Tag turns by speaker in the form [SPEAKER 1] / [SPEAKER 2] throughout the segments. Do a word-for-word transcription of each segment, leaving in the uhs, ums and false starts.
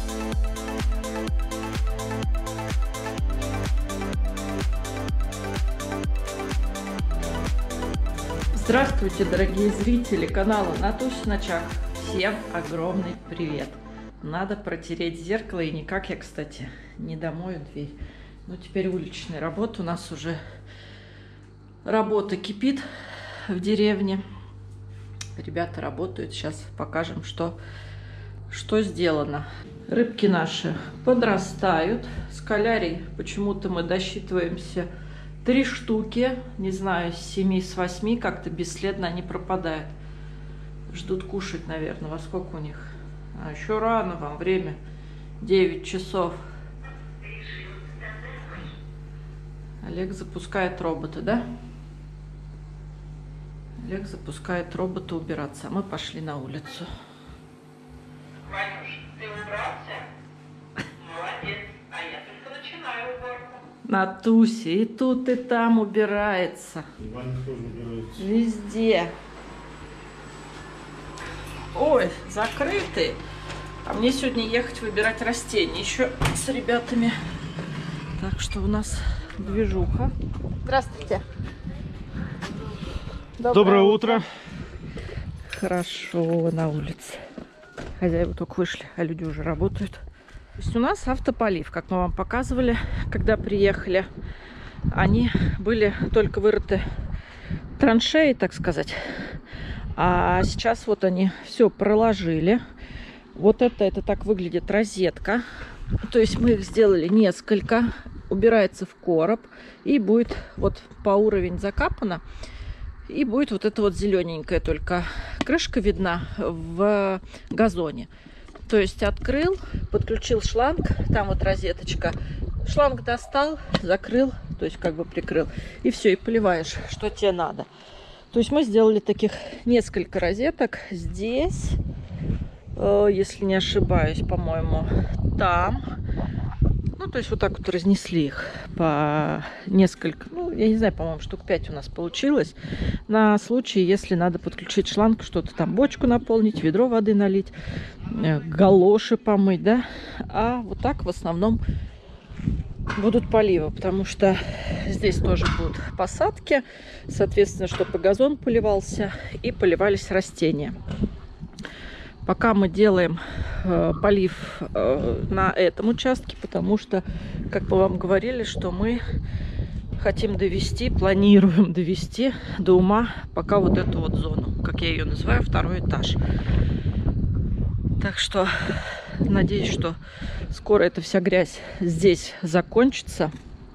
[SPEAKER 1] Здравствуйте, дорогие зрители канала Натусь на Чах. Всем огромный привет. Надо протереть зеркало, и никак я, кстати, не домою дверь. Ну, теперь уличная работа. У нас уже работа кипит в деревне. Ребята работают. Сейчас покажем, что, что сделано. Рыбки наши подрастают. Скалярий почему-то мы досчитываемся три штуки, не знаю, с семи, с восьми, как-то бесследно они пропадают. Ждут кушать, наверное. Во сколько у них? А еще рано вам, время девять часов. Олег запускает робота, да? Олег запускает робота убираться, а мы пошли на улицу.
[SPEAKER 2] Ванюш, ты убрался? Молодец, а я только начинаю уборку.
[SPEAKER 1] Натуся и тут, и там убирается.
[SPEAKER 3] И Ваня тоже убирается.
[SPEAKER 1] Везде. Ой, закрытый. А мне сегодня ехать выбирать растения еще с ребятами. Так что у нас движуха. Здравствуйте.
[SPEAKER 3] Доброе, Доброе утро. утро.
[SPEAKER 1] Хорошо на улице. Хозяева только вышли, а люди уже работают. То есть у нас автополив, как мы вам показывали, когда приехали. Они были только вырыты траншеи, так сказать. А сейчас вот они все проложили. Вот это, это так выглядит розетка. То есть мы их сделали несколько. Убирается в короб. И будет вот по уровень закапано. И будет вот эта вот зелененькая только крышка видна в газоне. То есть открыл, подключил шланг, там вот розеточка. Шланг достал, закрыл, то есть как бы прикрыл. И все, и поливаешь, что тебе надо. То есть мы сделали таких несколько розеток. Здесь, э, если не ошибаюсь, по-моему, там. Ну, то есть вот так вот разнесли их по несколько, ну, я не знаю, по-моему, штук пять у нас получилось. На случай, если надо подключить шланг, что-то там, бочку наполнить, ведро воды налить, галоши помыть, да. А вот так в основном будут поливы, потому что здесь тоже будут посадки, соответственно, чтобы газон поливался и поливались растения. Пока мы делаем э, полив э, на этом участке, потому что, как мы вам говорили, что мы хотим довести, планируем довести до ума пока вот эту вот зону, как я ее называю, второй этаж. Так что надеюсь, что скоро эта вся грязь здесь закончится.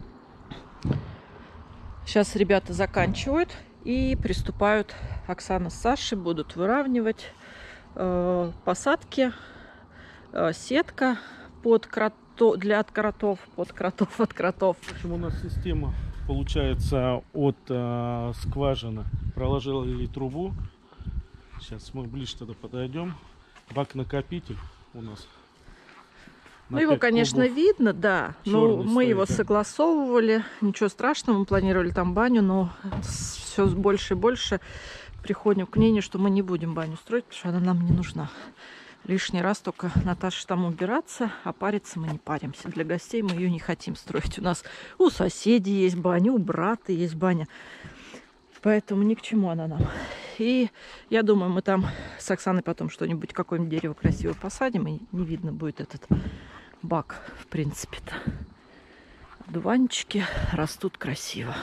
[SPEAKER 1] Сейчас ребята заканчивают и приступают. Оксана с Сашей будут выравнивать э, посадки, э, сетка под крото, для от кротов, под кротов, от кротов.
[SPEAKER 3] В общем, у нас система получается от э, скважины. Проложили трубу. Сейчас мы ближе туда подойдем. Бак-накопитель у нас.
[SPEAKER 1] Ну, его, конечно, кубов. Видно, да. Но мы стоит, его
[SPEAKER 3] да.
[SPEAKER 1] согласовывали. Ничего страшного, мы планировали там баню, но все больше и больше приходим к мнению, что мы не будем баню строить, потому что она нам не нужна. Лишний раз только Наташа там убираться, а париться мы не паримся. Для гостей мы ее не хотим строить. У нас у соседей есть баня, у брата есть баня. Поэтому ни к чему она нам. И я думаю, мы там с Оксаной потом что-нибудь, какое-нибудь дерево красиво посадим, и не видно будет этот бак, в принципе-то. Дуванчики растут красиво.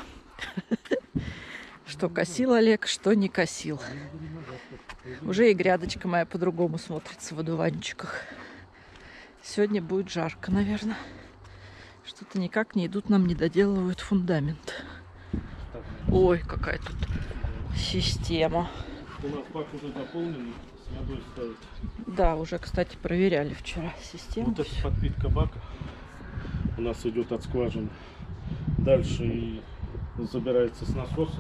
[SPEAKER 1] Что косил Олег, что не косил. Уже и грядочка моя по-другому смотрится в одуванчиках. Сегодня будет жарко, наверное. Что-то никак не идут, нам не доделывают фундамент. Ой, какая тут система.
[SPEAKER 3] У нас бак уже наполнен, с водой ставит.
[SPEAKER 1] Да, уже, кстати, проверяли вчера систему.
[SPEAKER 3] Вот эта подпитка бака у нас идет от скважины. Дальше и забирается с насоса.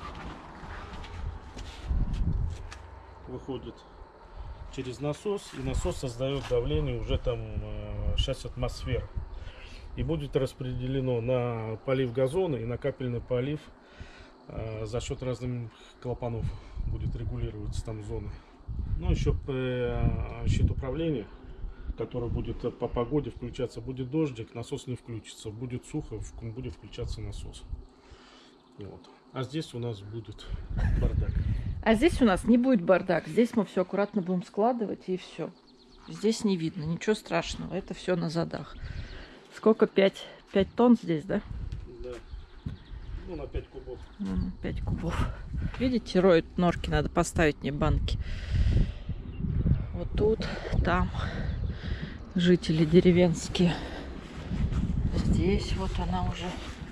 [SPEAKER 3] Выходит через насос, и насос создает давление уже там шесть атмосфер. И будет распределено на полив газона и на капельный полив э, за счет разных клапанов. Будет регулироваться там зоны. Ну, еще э, щит управления который будет по погоде включаться. Будет дождик, насос не включится. Будет сухо, будет включаться насос. Вот. А здесь у нас будет бардак.
[SPEAKER 1] А здесь у нас не будет бардак. Здесь мы все аккуратно будем складывать, и все. Здесь не видно, ничего страшного. Это все на задах. Сколько? пять тонн здесь, да?
[SPEAKER 3] Да. Ну, на пять кубов.
[SPEAKER 1] пять кубов. Видите, роют норки, надо поставить мне банки. Вот тут, там жители деревенские. Здесь вот она уже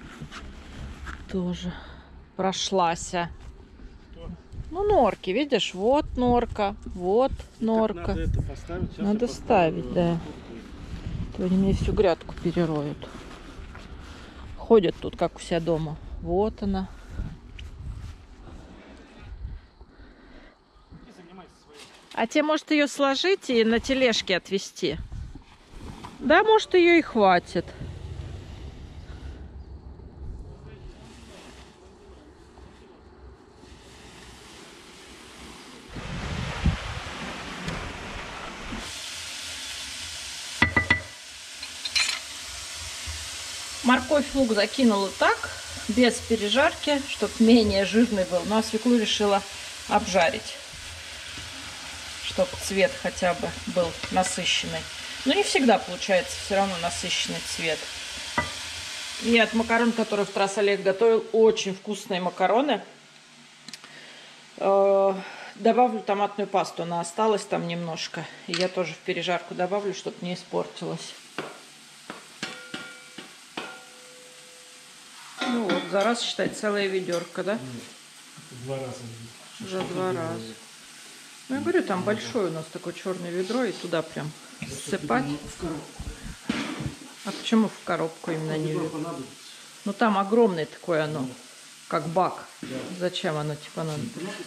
[SPEAKER 1] тоже прошлась. Ну, норки, видишь, вот норка, вот норка.
[SPEAKER 3] Надо это поставить.
[SPEAKER 1] Надо ставить, да. То они мне всю грядку перероют. Ходят тут, как у себя дома. Вот она. А тебе, может, ее сложить и на тележке отвезти? Да, может, ее и хватит. Морковь, лук закинула так, без пережарки, чтобы менее жирный был. Ну, а свеклу решила обжарить, чтобы цвет хотя бы был насыщенный. Но не всегда получается все равно насыщенный цвет. И от макарон, которые в тот раз Олег готовил, очень вкусные макароны. Добавлю томатную пасту, она осталась там немножко. И я тоже в пережарку добавлю, чтобы не испортилась. Ну вот, за раз, считай, целая ведерко, да?
[SPEAKER 3] Два раза.
[SPEAKER 1] Уже два раза. Ну, я говорю, там большое у нас такое черное ведро, и туда прям ссыпать. А почему в коробку именно не ведро? Ну, там огромное такое оно, как бак. Зачем оно типа надо?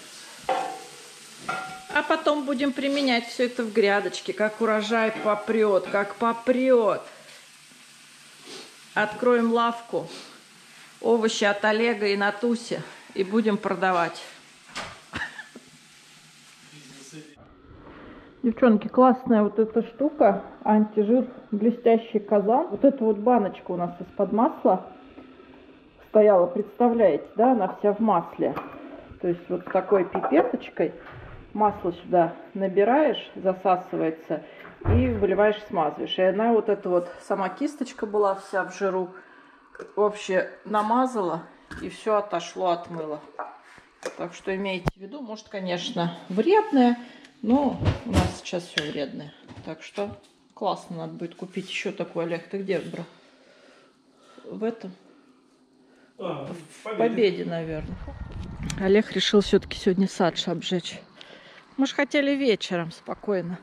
[SPEAKER 1] А потом будем применять все это в грядочке, как урожай попрет, как попрет. Откроем лавку. Овощи от Олега и Натуси. И будем продавать. Девчонки, классная вот эта штука. Антижир, блестящий казан. Вот эта вот баночка у нас из-под масла стояла. Представляете, да? Она вся в масле. То есть вот с такой пипеточкой масло сюда набираешь, засасывается. И выливаешь, смазываешь. И она вот эта вот сама кисточка была вся в жиру. Вообще намазала, и все отошло, отмыло. Так что имейте в виду, может, конечно, вредное, но у нас сейчас все вредное. Так что классно, надо будет купить еще такой. Олег, ты где брал? В этом?
[SPEAKER 3] А,
[SPEAKER 1] в Победе. Победе, наверное. Олег решил все-таки сегодня садж обжечь. Мы же хотели вечером спокойно.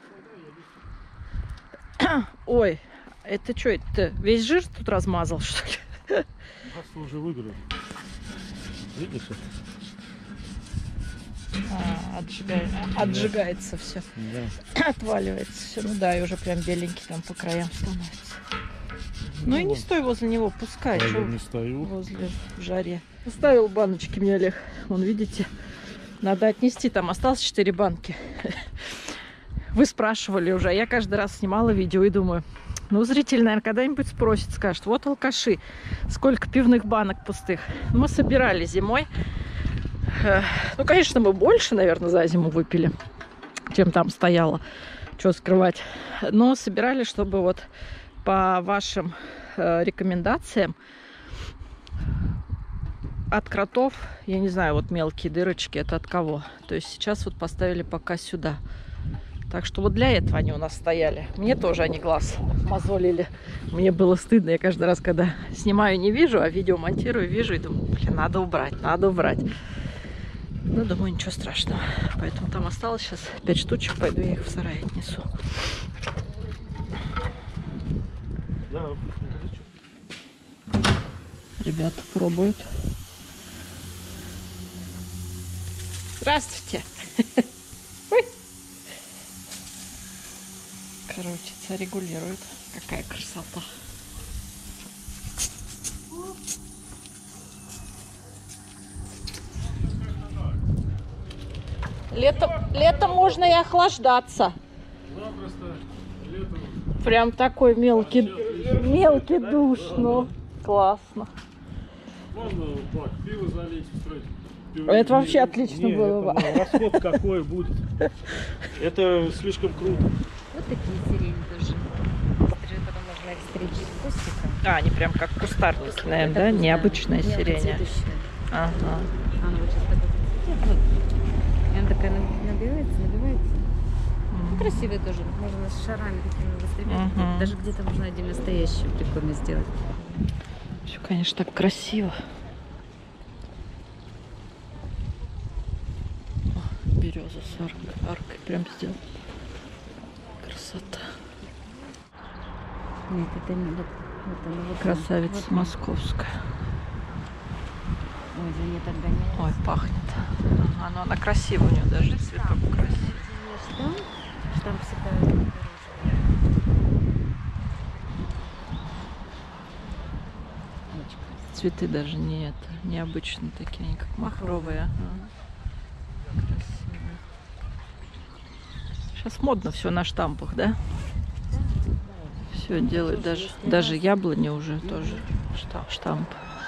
[SPEAKER 1] Ой, это что, это весь жир тут размазал, что ли?
[SPEAKER 3] Масло уже выиграл. Видишь?
[SPEAKER 1] А, отжигается, отжигается все. Да. Отваливается все. Ну да, и уже прям беленький там по краям становится. Ну, ну и не стой возле него, пускай.
[SPEAKER 3] А
[SPEAKER 1] я
[SPEAKER 3] не стою.
[SPEAKER 1] Возле в жаре. Оставил баночки мне Олег. Вон, видите, надо отнести. Там осталось четыре банки. Вы спрашивали уже. Я каждый раз снимала видео и думаю... Ну, зритель, наверное, когда-нибудь спросит, скажет, вот алкаши, сколько пивных банок пустых. Мы собирали зимой. Ну, конечно, мы больше, наверное, за зиму выпили, чем там стояло. Что скрывать. Но собирали, чтобы вот по вашим рекомендациям от кротов, я не знаю, вот мелкие дырочки, это от кого. То есть сейчас вот поставили пока сюда. Так что вот для этого они у нас стояли. Мне тоже они глаз мозолили. Мне было стыдно. Я каждый раз, когда снимаю, не вижу, а видео монтирую, вижу и думаю, блин, надо убрать, надо убрать. Ну, думаю, ничего страшного. Поэтому там осталось сейчас пять штучек. Пойду я их в сарай отнесу. Ребята пробуют. Здравствуйте. Короче, регулирует. Какая красота. Летом, летом можно и охлаждаться.
[SPEAKER 3] Запросто. Летом
[SPEAKER 1] Прям такой мелкий, мелкий душ, ну, классно.
[SPEAKER 3] Можно так, пиво залить, устроить.
[SPEAKER 1] Это вообще отлично
[SPEAKER 3] Не,
[SPEAKER 1] было бы.
[SPEAKER 3] это, ну, расход какой будет. Это слишком круто.
[SPEAKER 4] Вот такие сирени тоже. Потом можно их стричь кустиком.
[SPEAKER 1] А, они прям как кустарники, наверное, да? Необычная сирень. Ага.
[SPEAKER 4] Она вот сейчас такой цветет. Вот. И она такая набивается, набивается. Ну, красивая тоже. Можно с шарами такими выстрелять.
[SPEAKER 1] Мгм.
[SPEAKER 4] Даже где-то можно один настоящий прикольно сделать.
[SPEAKER 1] Все, конечно, так красиво. О, береза с аркой, аркой прям сделал. Красота.
[SPEAKER 4] Нет, это не вот. Вот она, вот
[SPEAKER 1] Красавица
[SPEAKER 4] вот она.
[SPEAKER 1] московская.
[SPEAKER 4] Ой, извини, так гоняется.
[SPEAKER 1] Ой, пахнет. Ага, но она красивая, у нее даже цветок красивый.
[SPEAKER 4] Штамп, штамп всегда дороже. Очень красиво.
[SPEAKER 1] Цветы даже не это, необычные такие, они как махровые. Ага. Красивые. Сейчас модно все на штампах, да? Все делают, даже, даже яблони уже тоже шта- штамп.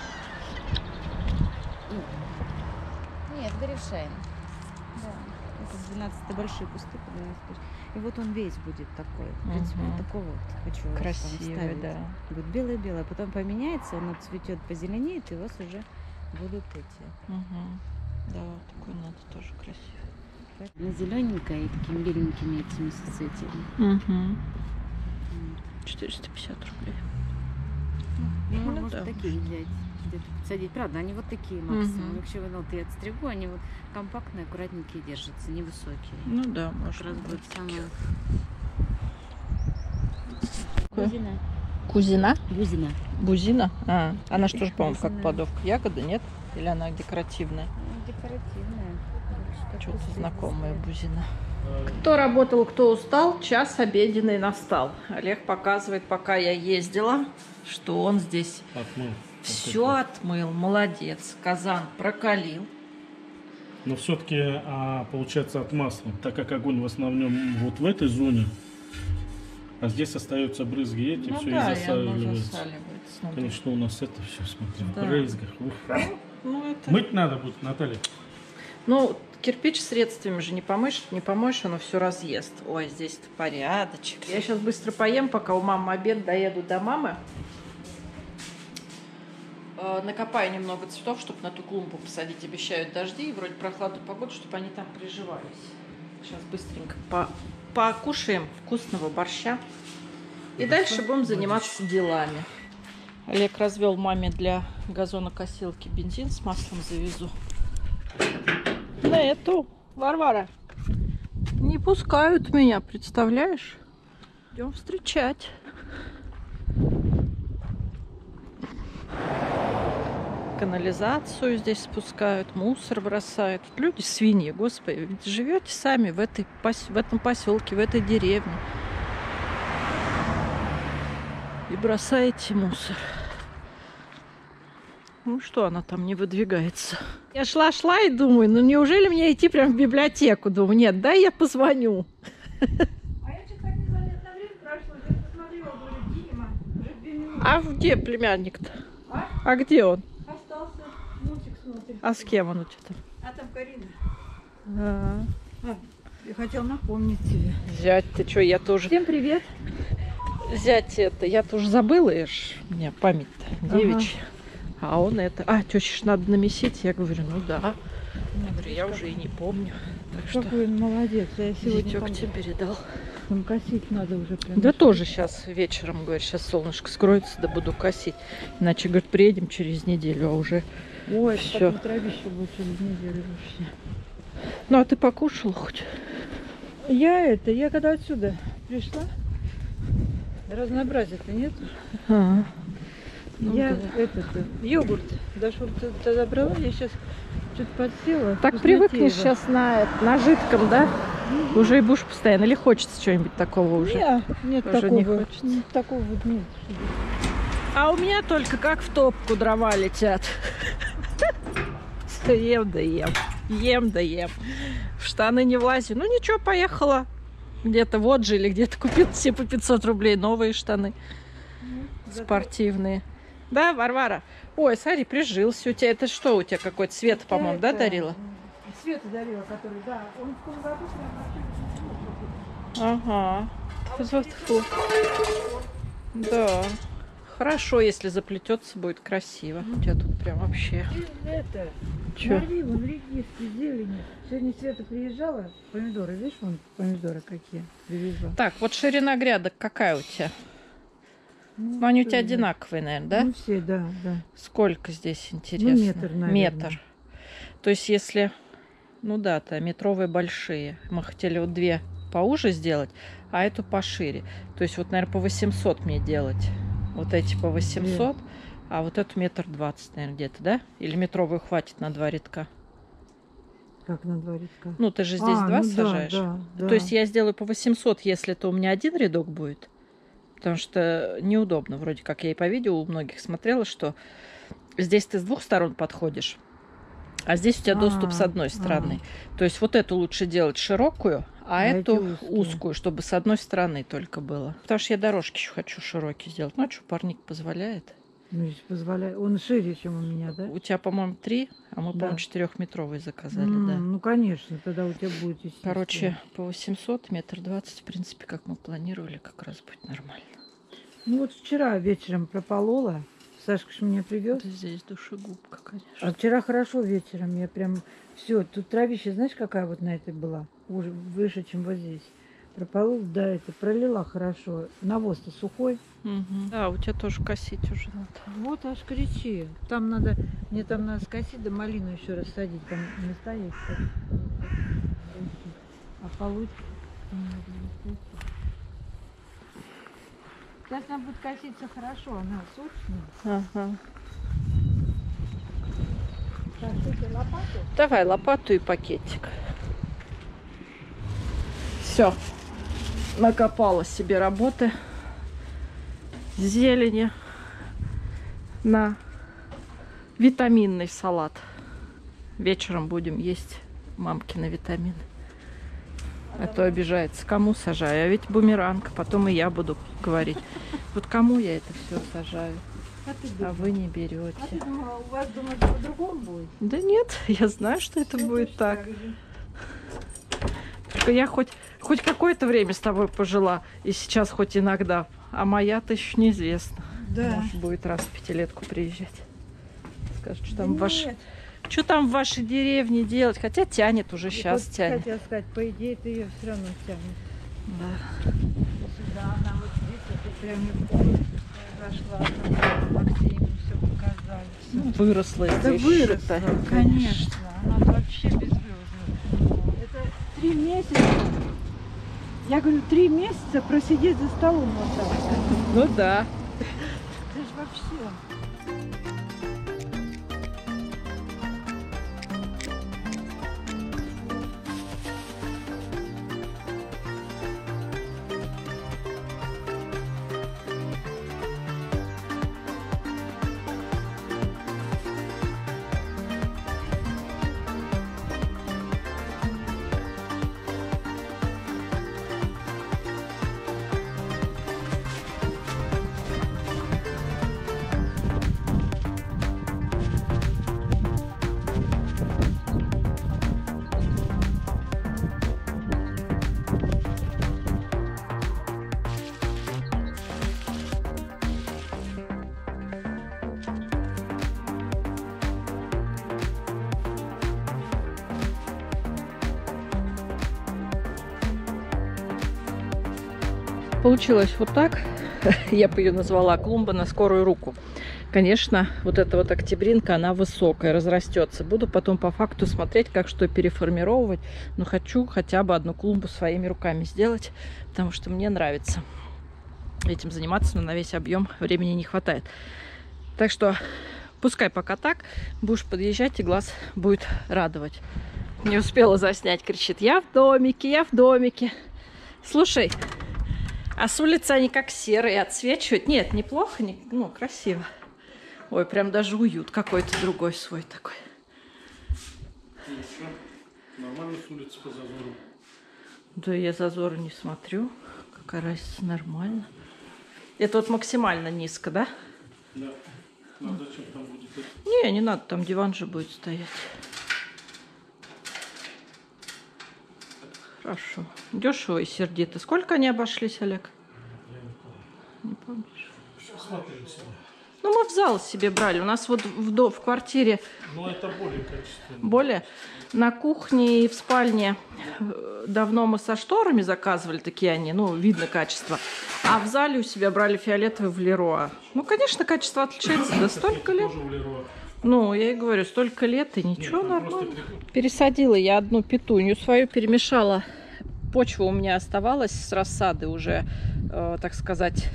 [SPEAKER 4] Нет, Грифшайн. Да. Это с двенадцати большие кусты. по двенадцать. И вот он весь будет такой. В принципе,
[SPEAKER 1] Мгм.
[SPEAKER 4] вот такого вот хочу вам
[SPEAKER 1] Красивый,
[SPEAKER 4] ставить.
[SPEAKER 1] да.
[SPEAKER 4] Будет белое-белое. а Потом поменяется, он отцветет, позеленеет, и у вас уже будут эти.
[SPEAKER 1] Угу. Да, такой надо тоже красивый.
[SPEAKER 4] На зелененькое и такими беленькими этими соцветиями.
[SPEAKER 1] Угу. четыреста пятьдесят рублей.
[SPEAKER 4] Ну,
[SPEAKER 1] Ну
[SPEAKER 4] можно
[SPEAKER 1] да.
[SPEAKER 4] такие взять. Где-то посадить. Правда, они вот такие максимум. Якщо ви вот я отстригу, они вот компактные, аккуратненькие держатся, невысокие.
[SPEAKER 1] Ну да,
[SPEAKER 4] Как
[SPEAKER 1] можно.
[SPEAKER 4] раз будет самое.
[SPEAKER 1] Какое?
[SPEAKER 4] Бузина.
[SPEAKER 1] Кузина?
[SPEAKER 4] Бузина.
[SPEAKER 1] Бузина? А, она что же, по-моему, как
[SPEAKER 4] Бузина.
[SPEAKER 1] плодовка. Ягода, нет? Или она декоративная?
[SPEAKER 4] Ну, декоративная.
[SPEAKER 1] Что-то знакомое бузина. Кто работал, кто устал, час обеденный настал. Олег показывает, пока я ездила, что он здесь
[SPEAKER 3] Отмыл.
[SPEAKER 1] все отмыл. Молодец. Казан прокалил.
[SPEAKER 3] Но все-таки получается от масла, так как огонь в основном вот в этой зоне, а здесь остаются брызги эти,
[SPEAKER 1] Ну
[SPEAKER 3] все
[SPEAKER 1] да,
[SPEAKER 3] и
[SPEAKER 1] и оно
[SPEAKER 3] засаливается.
[SPEAKER 1] засаливается. Смотри.
[SPEAKER 3] Конечно, у нас это все, смотри,
[SPEAKER 1] Да.
[SPEAKER 3] в брызгах. Ух.
[SPEAKER 1] Ну, это...
[SPEAKER 3] Мыть надо будет, Наталья.
[SPEAKER 1] ну, кирпич средствами же не помоешь, не помоешь, оно все разъест. Ой, здесь-то порядочек. Я сейчас быстро поем, пока у мамы обед, доеду до мамы. Э, накопаю немного цветов, чтобы на ту клумбу посадить. Обещают дожди и вроде прохладную погоду, чтобы они там приживались. Сейчас быстренько по покушаем вкусного борща. И дальше будем заниматься делами. Олег развел маме для газонокосилки бензин, с маслом завезу. На эту, Варвара, не пускают меня, представляешь? Идем встречать. Канализацию здесь спускают, мусор бросают. Тут люди свиньи, господи, ведь живете сами в, этой, в этом поселке, в этой деревне. И бросаете мусор. Ну что она там не выдвигается? Я шла-шла и думаю, ну неужели мне идти прям в библиотеку? Думаю, нет, дай я позвоню.
[SPEAKER 5] А я что-то так незаметно время прошло, я посмотрела, говорю, Дима, уже две минуты.
[SPEAKER 1] А где племянник-то?
[SPEAKER 5] А?
[SPEAKER 1] А где он?
[SPEAKER 5] Остался мультик смотреть.
[SPEAKER 1] А с кем он у тебя там?
[SPEAKER 5] А там Карина.
[SPEAKER 1] А,
[SPEAKER 5] А, я хотела напомнить тебе.
[SPEAKER 1] зять, ты что, я тоже...
[SPEAKER 5] Всем привет.
[SPEAKER 1] Зять это, я тоже забыла, я ж... у меня память-то девичья. А он это... А, теща ж надо намесить. Я говорю, ну да. Я говорю, я уже и не помню. Так что
[SPEAKER 5] Какой он молодец. Я сегодня
[SPEAKER 1] зятёк
[SPEAKER 5] там,
[SPEAKER 1] тебе передал.
[SPEAKER 5] там косить надо уже прям.
[SPEAKER 1] Да тоже сейчас вечером, говорит, сейчас солнышко скроется, да буду косить. Иначе, говорит, приедем через неделю, а уже
[SPEAKER 5] Ой,
[SPEAKER 1] всё.
[SPEAKER 5] потом травище будет через неделю вообще.
[SPEAKER 1] Ну, а ты покушала хоть?
[SPEAKER 5] Я это, я когда отсюда пришла, разнообразия-то нет.
[SPEAKER 1] А, ну
[SPEAKER 5] я
[SPEAKER 1] да.
[SPEAKER 5] этот, йогурт дошел туда забрала, я сейчас что-то подсела.
[SPEAKER 1] Так
[SPEAKER 5] вкуснотеево.
[SPEAKER 1] привыкнешь сейчас на, это, на жидком, да? Уже и будешь постоянно. Или хочется чего-нибудь такого уже?
[SPEAKER 5] Не, нет
[SPEAKER 1] Уже
[SPEAKER 5] такого.
[SPEAKER 1] не хочется.
[SPEAKER 5] Нет, такого вот нет.
[SPEAKER 1] А у меня только как в топку дрова летят. Ем да ем. Ем да ем. В штаны не влазю. Ну ничего, поехала. где-то в Оджи или где-то купил все по пятьсот рублей новые штаны спортивные. Да, Варвара? Ой, смотри, прижился у тебя. Это что у тебя, какой-то цвет, по-моему, да, дарила?
[SPEAKER 5] Света дарила, который, да. Он в том году прям
[SPEAKER 1] Ага. Фу. Да. Хорошо, если заплетется, будет красиво. У тебя тут прям вообще.
[SPEAKER 5] Ты это,
[SPEAKER 1] Чё?
[SPEAKER 5] нарви вон редиски, зелени. Сегодня Света приезжала, помидоры, видишь, вон помидоры какие привезла.
[SPEAKER 1] Так, вот ширина грядок какая у тебя?
[SPEAKER 5] Ну,
[SPEAKER 1] Ну, они у
[SPEAKER 5] что
[SPEAKER 1] тебя
[SPEAKER 5] это?
[SPEAKER 1] одинаковые, наверное, да?
[SPEAKER 5] Ну, все, да, да.
[SPEAKER 1] Сколько здесь, интересно?
[SPEAKER 5] метр, наверное.
[SPEAKER 1] Метр. То есть, если... Ну да, то метровые большие. Мы хотели вот две поуже сделать, а эту пошире. То есть, вот, наверное, по восемьсот мне делать. Вот эти по восемьсот, а вот эту метр двадцать, наверное, где-то, да? Или метровую хватит на два рядка?
[SPEAKER 5] Как на два рядка.
[SPEAKER 1] Ну, ты же здесь
[SPEAKER 5] А,
[SPEAKER 1] два
[SPEAKER 5] ну да,
[SPEAKER 1] сажаешь.
[SPEAKER 5] да, да.
[SPEAKER 1] То есть, я сделаю по восемьсот, если это у меня один рядок будет. Потому что неудобно. Вроде как я и по видео у многих смотрела, что здесь ты с двух сторон подходишь, а здесь у тебя доступ с одной стороны. То есть вот эту лучше делать широкую, а,
[SPEAKER 5] А
[SPEAKER 1] эту
[SPEAKER 5] эти узкие.
[SPEAKER 1] узкую, чтобы с одной стороны только было. Потому что я дорожки еще хочу широкие сделать. Ну, а что, парник позволяет?
[SPEAKER 5] Ну, если позволяет. Он шире, чем у меня, да?
[SPEAKER 1] У тебя, по-моему, три, а мы,
[SPEAKER 5] Да.
[SPEAKER 1] по-моему, четырехметровые заказали,
[SPEAKER 5] М,
[SPEAKER 1] да.
[SPEAKER 5] Ну, конечно, тогда у тебя будет, естественно.
[SPEAKER 1] Короче, по восемьсот, метр двадцать, в принципе, как мы планировали, как раз будет нормально.
[SPEAKER 5] Ну, вот вчера вечером прополола. Сашка ж меня привез.
[SPEAKER 1] Вот здесь душегубка, конечно.
[SPEAKER 5] А вчера хорошо вечером. Я прям... Все, тут травище, знаешь, какая вот на этой была? Уже выше, чем вот здесь. Прополола, да, это пролила хорошо. Навоз-то сухой.
[SPEAKER 1] Мгм. Да, у тебя тоже косить уже надо.
[SPEAKER 5] Вот аж кричи. Там надо... Мне там надо скосить, да малину еще раз садить. Там места есть. А полуть... Сейчас она будет коситься хорошо, она сочная.
[SPEAKER 1] Ага.
[SPEAKER 5] Так, что ты, лопату?
[SPEAKER 1] Давай лопату и пакетик. Все. Накопала себе работы. Зелени на витаминный салат. Вечером будем есть мамкины витамины. А то обижается. Кому сажаю? А ведь бумеранг. Потом и я буду говорить. Вот кому я это все сажаю?
[SPEAKER 5] А ты
[SPEAKER 1] А
[SPEAKER 5] думала?
[SPEAKER 1] вы не
[SPEAKER 5] А ты
[SPEAKER 1] берете.
[SPEAKER 5] думала, у вас дома по-другому будет?
[SPEAKER 1] Да нет, я знаю, что это
[SPEAKER 5] Всё
[SPEAKER 1] будет
[SPEAKER 5] точно
[SPEAKER 1] так.
[SPEAKER 5] же.
[SPEAKER 1] Только я хоть, хоть какое-то время с тобой пожила, и сейчас хоть иногда. А моя-то еще неизвестно.
[SPEAKER 5] Да.
[SPEAKER 1] Может, будет раз в пятилетку приезжать. Скажет, что
[SPEAKER 5] Да
[SPEAKER 1] там, в ваш...
[SPEAKER 5] нет.
[SPEAKER 1] что там в вашей деревне делать? Хотя тянет уже,
[SPEAKER 5] Я
[SPEAKER 1] сейчас
[SPEAKER 5] вот
[SPEAKER 1] тянет.
[SPEAKER 5] хотела сказать, по идее, ты ее все равно тянет.
[SPEAKER 1] Да.
[SPEAKER 5] Сюда она вот здесь, это прям не зашла. Там Максим все показали. всё.
[SPEAKER 1] Ну, выросла
[SPEAKER 5] Да
[SPEAKER 1] здесь.
[SPEAKER 5] выросла,
[SPEAKER 1] что-то,
[SPEAKER 5] конечно. Она вообще беззвездная. Это три месяца. Я говорю, три месяца просидеть за столом вот так.
[SPEAKER 1] Ну да.
[SPEAKER 5] Это же вообще.
[SPEAKER 1] Получилось вот так. Я бы ее назвала клумба на скорую руку. Конечно, вот эта вот октябринка, она высокая, разрастется. Буду потом по факту смотреть, как что переформировывать. Но хочу хотя бы одну клумбу своими руками сделать, потому что мне нравится этим заниматься, но на весь объем времени не хватает. Так что пускай пока так. Будешь подъезжать, и глаз будет радовать. Не успела заснять, кричит: я в домике, я в домике. Слушай, а с улицы они как серые, отсвечивают. Нет, неплохо, не, ну, красиво. Ой, прям даже уют какой-то другой свой такой.
[SPEAKER 3] Нормально с улицы по зазору.
[SPEAKER 1] Да я зазоры не смотрю. Какая разница, нормально. Это вот максимально низко, да?
[SPEAKER 3] Да. Ну, зачем там будет это?
[SPEAKER 1] Не, не надо, там диван же будет стоять. Хорошо. Дешево и сердито. Сколько они обошлись, Олег?
[SPEAKER 3] Я не помню.
[SPEAKER 1] Не помнишь?
[SPEAKER 3] Смотри себе.
[SPEAKER 1] Ну, мы в зал себе брали. У нас вот в, до, в квартире
[SPEAKER 3] Ну, это более качественно.
[SPEAKER 1] более. На кухне и в спальне давно мы со шторами заказывали, такие они, ну, видно качество. А в зале у себя брали фиолетовый в Леруа. Ну, конечно, качество отличается. Да столько лет.
[SPEAKER 3] Тоже в Леруа.
[SPEAKER 1] Ну, я и говорю, столько лет, и ничего,
[SPEAKER 3] Нет,
[SPEAKER 1] нормально.
[SPEAKER 3] просто...
[SPEAKER 1] Пересадила я одну петунью свою, перемешала. Почва у меня оставалась с рассады уже, э, так сказать,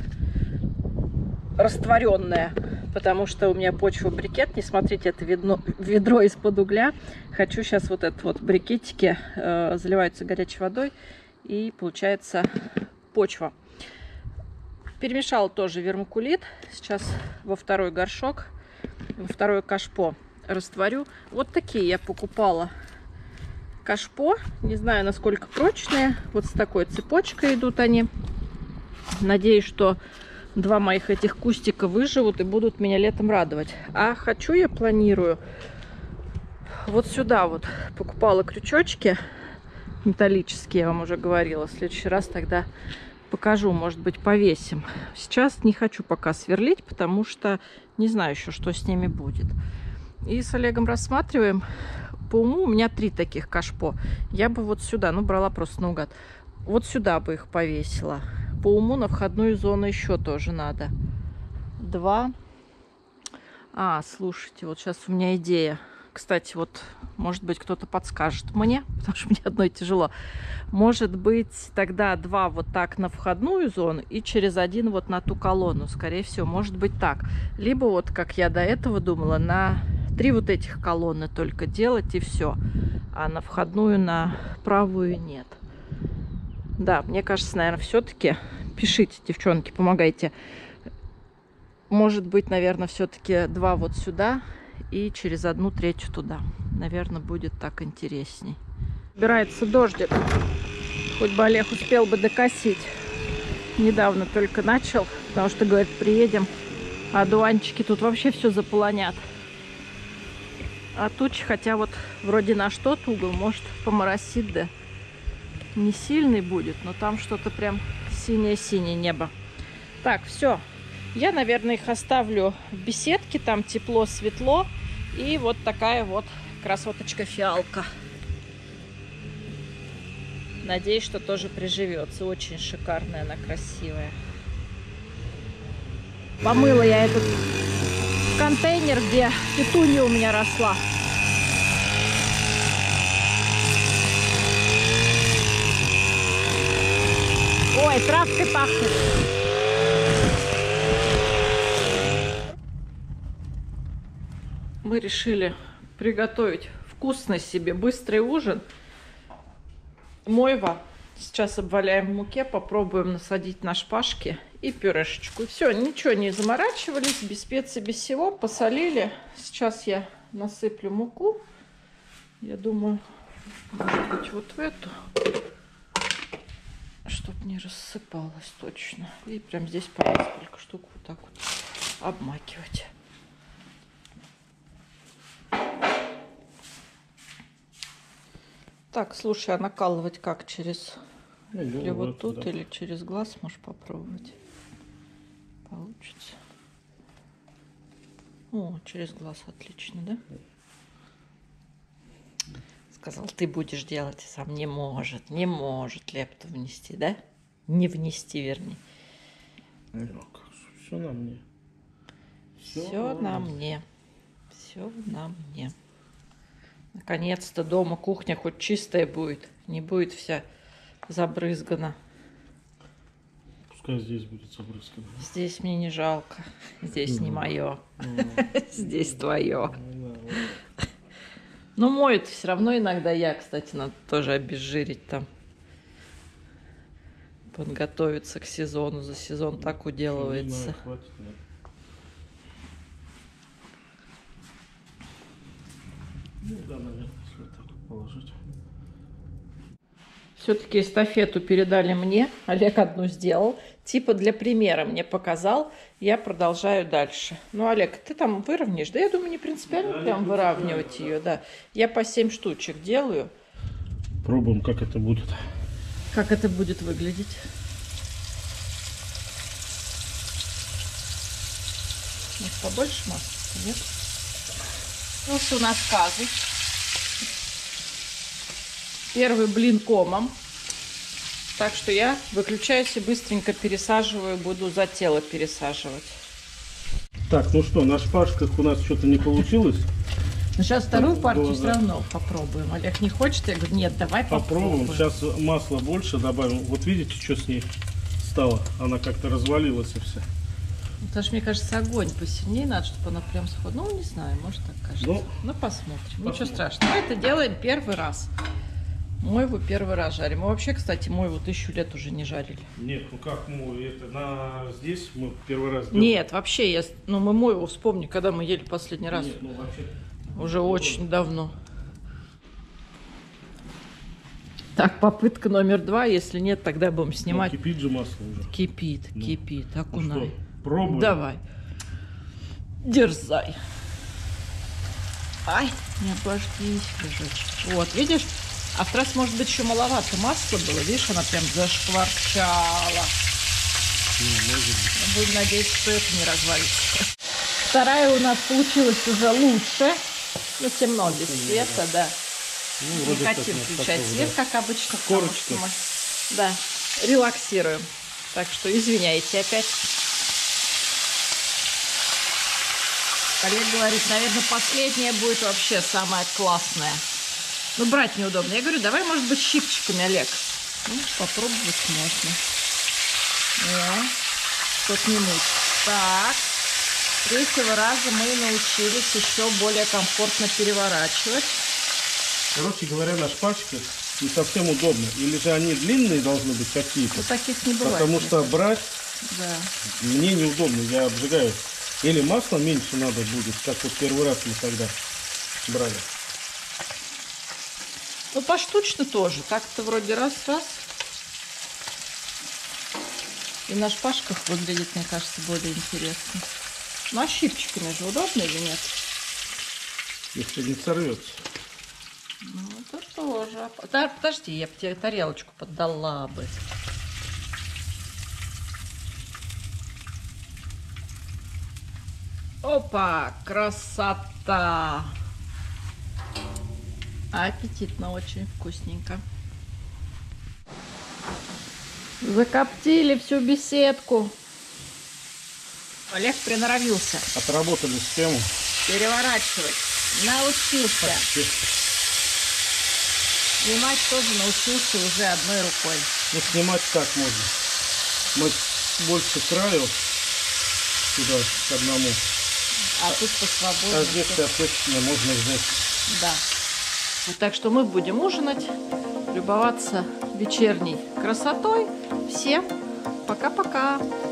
[SPEAKER 1] растворенная. Потому что у меня почва брикет. Не смотрите, это ведно, ведро из-под угля. Хочу сейчас вот этот вот брикетики э, заливаются горячей водой. И получается почва. Перемешала тоже вермикулит. Сейчас во второй горшок, во второе кашпо растворю. Вот такие я покупала кашпо. Не знаю, насколько прочные. Вот с такой цепочкой идут они. Надеюсь, что два моих этих кустика выживут и будут меня летом радовать. А хочу я, планирую, вот сюда вот покупала крючочки металлические, я вам уже говорила. В следующий раз тогда покажу, может быть, повесим. Сейчас не хочу пока сверлить, потому что не знаю еще, что с ними будет. И с Олегом рассматриваем. По уму у меня три таких кашпо. Я бы вот сюда, ну, брала просто наугад. Вот сюда бы их повесила. По уму на входную зону еще тоже надо. Два. А, слушайте, вот сейчас у меня идея. Кстати, вот, может быть, кто-то подскажет мне, потому что мне одной тяжело. Может быть, тогда два вот так на входную зону и через один вот на ту колонну. Скорее всего, может быть так. Либо вот, как я до этого думала, на три вот этих колонны только делать и все. А на входную, на правую нет. Да, мне кажется, наверное, все-таки пишите, девчонки, помогайте. Может быть, наверное, все-таки два вот сюда и через одну третью туда. Наверное, будет так интересней. Собирается дождик. Хоть бы Олег успел бы докосить. Недавно только начал, потому что, говорит, приедем, а дуанчики тут вообще все заполонят. А тучи, хотя вот вроде наш тот угол, может, поморосит, да. Не сильный будет, но там что-то прям синее-синее небо. Так, все. Я, наверное, их оставлю в беседке. Там тепло, светло. И вот такая вот красоточка-фиалка. Надеюсь, что тоже приживется. Очень шикарная она, красивая. Помыла я этот контейнер, где петунья у меня росла. Ой, травкой пахнет. Мы решили приготовить вкусный себе быстрый ужин. Мойва. Сейчас обваляем в муке, попробуем насадить на шпажки и пюрешечку. Все, ничего не заморачивались, без специй, без всего. Посолили. Сейчас я насыплю муку. Я думаю, может быть, вот в эту. Чтобы не рассыпалось точно. И прям здесь по несколько штук вот так вот обмакивать. Так, слушай, а накалывать как? Через...
[SPEAKER 3] Ну,
[SPEAKER 1] или вот,
[SPEAKER 3] вот
[SPEAKER 1] тут,
[SPEAKER 3] да.
[SPEAKER 1] или через глаз можешь попробовать. Получится. О, через глаз отлично, да? Сказал, ты будешь делать, и сам не может, не может лепту внести, да? Не внести, вернее.
[SPEAKER 3] Все на мне.
[SPEAKER 1] Все на мне. Все на мне. Наконец-то дома кухня хоть чистая будет. Не будет вся забрызгана.
[SPEAKER 3] Пускай здесь будет забрызгано.
[SPEAKER 1] Здесь мне не жалко. Здесь не
[SPEAKER 3] Ну,
[SPEAKER 1] мое.
[SPEAKER 3] ну,
[SPEAKER 1] Здесь твое.
[SPEAKER 3] ну, да, вот.
[SPEAKER 1] Но моет все равно иногда я, кстати, надо тоже обезжирить там. Подготовиться к сезону. За сезон так уделывается.
[SPEAKER 3] Не знаю, хватит, нет. Ну да, наверное, если вот так вот положить.
[SPEAKER 1] Все-таки эстафету передали мне. Олег одну сделал. Типа для примера мне показал. Я продолжаю дальше. Ну, Олег, ты там выровняешь? Да, я думаю, не принципиально
[SPEAKER 3] Да,
[SPEAKER 1] прям
[SPEAKER 3] не
[SPEAKER 1] выравнивать
[SPEAKER 3] принципиально,
[SPEAKER 1] ее, да. Я по семь штучек делаю.
[SPEAKER 3] Пробуем, как это будет.
[SPEAKER 1] Как это будет выглядеть? Может, побольше масла? Нет? Ну, у нас казус. Первый блин комом. Так что я выключаюсь и быстренько пересаживаю. Буду за тело пересаживать.
[SPEAKER 3] Так, ну что, на шпажках у нас что-то не получилось.
[SPEAKER 1] Ну, сейчас вторую партию
[SPEAKER 3] Было,
[SPEAKER 1] все
[SPEAKER 3] да.
[SPEAKER 1] равно попробуем. Олег не хочет? Я говорю, нет, давай попробуем.
[SPEAKER 3] Попробуем. Сейчас масла больше добавим. Вот видите, что с ней стало? Она как-то развалилась и все.
[SPEAKER 1] Потому что, мне кажется, огонь посильнее надо, чтобы она прям сходила. Ну, не знаю, может так кажется.
[SPEAKER 3] Ну,
[SPEAKER 1] Ну, посмотрим. Ничего
[SPEAKER 3] посмотрим.
[SPEAKER 1] страшного. Мы это делаем первый раз. Мойву первый раз жарим. Мы вообще, кстати, мойву тысячу лет уже не жарили.
[SPEAKER 3] Нет, ну как мы это на здесь мы первый раз делаем.
[SPEAKER 1] Нет, вообще, я... ну, мы мойву вспомни, когда мы ели последний раз.
[SPEAKER 3] Нет, ну вообще.
[SPEAKER 1] Уже очень давно. Так, попытка номер два. Если нет, тогда будем снимать.
[SPEAKER 3] Ну, кипит же масло уже.
[SPEAKER 1] Кипит,
[SPEAKER 3] Ну.
[SPEAKER 1] кипит.
[SPEAKER 3] Ну
[SPEAKER 1] Окунай.
[SPEAKER 3] что, пробуем.
[SPEAKER 1] Давай. Дерзай. Ай, не обожгись, бежочек. Вот, видишь? А в раз, может быть, еще маловато масла было. Видишь, она прям зашкварчала. Ну, будем надеяться, что это не развалится. Вторая у нас получилась уже лучше. Ну, темно без света, да.
[SPEAKER 3] Ну,
[SPEAKER 1] Не
[SPEAKER 3] вроде
[SPEAKER 1] хотим
[SPEAKER 3] как,
[SPEAKER 1] включать
[SPEAKER 3] такого,
[SPEAKER 1] свет,
[SPEAKER 3] да.
[SPEAKER 1] как обычно. потому
[SPEAKER 3] Корочка.
[SPEAKER 1] что мы, да, релаксируем. Так что извиняйте опять. Олег говорит, наверное, последняя будет вообще самая классная. Ну, брать неудобно. Я говорю, давай, может быть, щипчиками, Олег. Ну, попробовать можно. О, тут не мыть. Так. С третьего раза мы научились еще более комфортно переворачивать.
[SPEAKER 3] Короче говоря, на шпажках не совсем удобно. Или же они длинные должны быть какие-то.
[SPEAKER 1] Ну, таких не бывает.
[SPEAKER 3] Потому что брать
[SPEAKER 1] Да.
[SPEAKER 3] мне неудобно, я обжигаю. Или масла меньше надо будет, как вот первый раз мы тогда брали.
[SPEAKER 1] Ну, поштучно тоже. Так-то вроде раз-раз. И на шпажках выглядит, мне кажется, более интересно. Ну, а щипчиками же удобно или нет?
[SPEAKER 3] Если не сорвется.
[SPEAKER 1] Ну, это тоже. Да, подожди, я бы тебе тарелочку поддала бы. Опа, красота! Аппетитно, очень вкусненько. Закоптили всю беседку. Олег приноровился
[SPEAKER 3] Отработали схему.
[SPEAKER 1] переворачивать. Научился. Снимать тоже научился уже одной рукой.
[SPEAKER 3] Ну, снимать так можно. Мы больше краю сюда к одному.
[SPEAKER 1] А тут
[SPEAKER 3] А
[SPEAKER 1] посвободнее.
[SPEAKER 3] здесь, соответственно, можно взять.
[SPEAKER 1] Да. Вот так что мы будем ужинать, любоваться вечерней красотой. Всем пока-пока.